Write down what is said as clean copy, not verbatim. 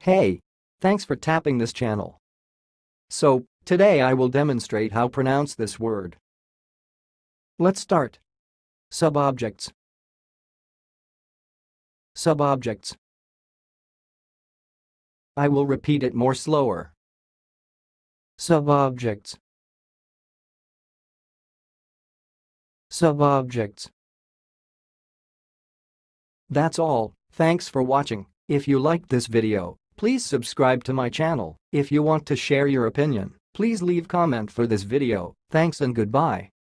Hey! Thanks for tapping this channel. So, today I will demonstrate how to pronounce this word. Let's start. Subobjects. Subobjects. I will repeat it more slower. Subobjects. Subobjects. That's all. Thanks for watching. If you liked this video, please subscribe to my channel. If you want to share your opinion, please leave comment for this video. Thanks and goodbye.